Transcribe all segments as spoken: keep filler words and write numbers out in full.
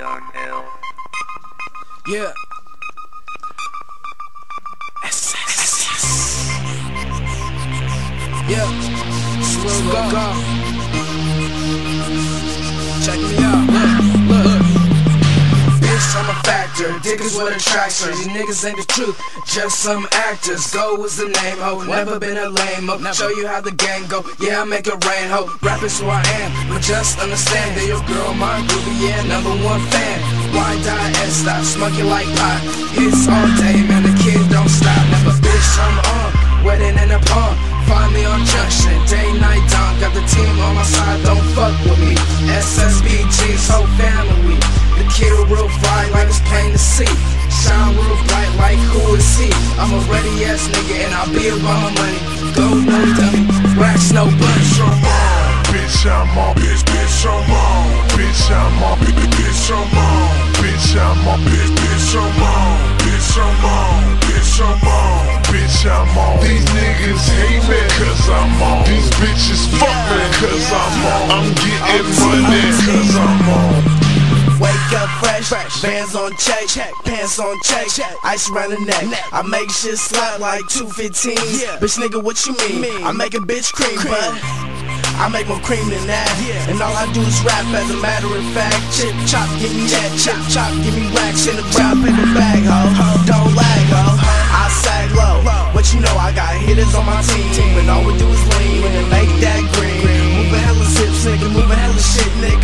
Young Hill. Yeah. S S S. Yeah. Slow go. Check me out. Look, look. Bitch, I'm a factor. Diggers with attraction. These niggas ain't the truth, just some actors. Go is the name, ho. Never been a lame, ho. Show you how the game go. Yeah, I make it rain, ho. Rap is who I am, but just understand that your girl, my groovy, yeah, number one fan. Why die and stop smoking like pot? Hits all day, man, the kid don't stop. Never bitch, I'm on. Wedding in a pond. Find me on Junction, day, night, dawn. Got the team on my side, don't fuck with me. S S B G's whole family. The kid real bright, like it's plain to see. Shine real bright, like who is he? I'm a ready ass nigga and I'll be about my money. Go no dummy, racks no bunch. I'm on, bitch, I'm on, bitch, bitch, I'm on. Bitch, I'm on, bitch, bitch, I'm on. Bitch, I'm on, bitch, bitch, I'm on. Bitch, I'm on, bitch, I'm on. Bitch, I'm on. These niggas hate me cause I'm on. These bitches fuck me cause I'm on. I'm getting money cause I'm on. Wake up fresh, bands on check, pants on check, ice around the neck. I make shit slap like two fifteens. Bitch nigga, what you mean? I make a bitch cream, but I make more cream than that. And all I do is rap as a matter of fact. Chip chop, give me that, chop chop, give me racks in the brown paper bag, ho. Don't lag, ho. I sag low, but you know I got hitters on my team, and all we do is lean and make that green. Moving hella zips, nigga, moving hella shit, nigga.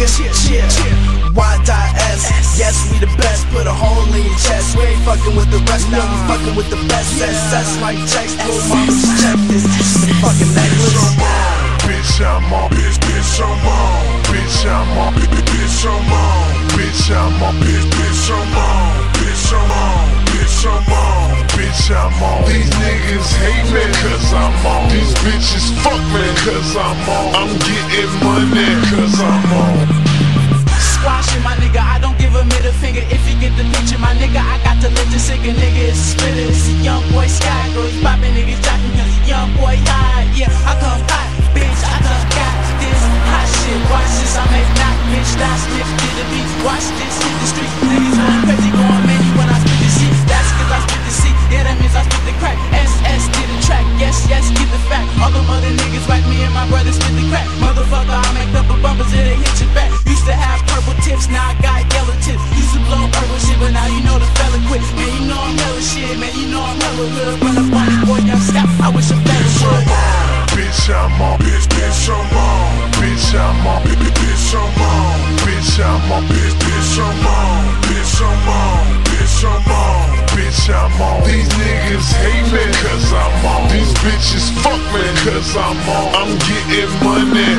Y S, yes, we the best. Put a hole in your chest. We ain't fucking with the rest, no, we fucking with the best. S S like checks, pull mamas, check this. The fucking necklace. I'm on, bitch, I'm on, bitch, bitch, I'm on. Bitch, I'm on, bitch, bitch, I'm on. Bitch, I'm on, bitch, bitch, I'm on. Bitch, I'm on, bitch, I'm on. Bitch, I'm on. These niggas hate me cause I'm on. These bitches fuck me cause I'm on. I'm getting money cause I'm on. Squashing my nigga, I don't give a middle finger. If you get the picture, my nigga, I got to lift the sicker nigga. It's a spitter, it's a young boy sky. Girls poppin', niggas jockin' cause a young boy high. Yeah, I come hot, bitch, I come got this hot shit. Watch this, I make knock, bitch, die, sniff, get the beat. Watch this, hit the street, niggas going crazy, going many when I spit the shit. That's cause I spit the C, yeah, that means I spit the crack. S S did the track, yes, yes, get the fact. All them other niggas whack me and my brother spit the crack. Motherfucker, I make up a bumpers, it hit your back. Used to have purple tips, now I got yellow tips. Used to blow purple shit, but now you know the fella quit. Man, you know I'm hella shit, man, you know I'm hella real. Run up on this boy, young Sept, I wish a better would. Bitch, I'm on, bitch, bitch, I'm on. Bitch, I'm on, bitch, bitch, I'm on. Bitch, I'm on, bitch, bitch, I'm on. Bitch, I'm on, bitch, I'm on. Bitch, I'm on. These niggas hate me cause I'm on. These bitches fuck me cause I'm on. I'm getting money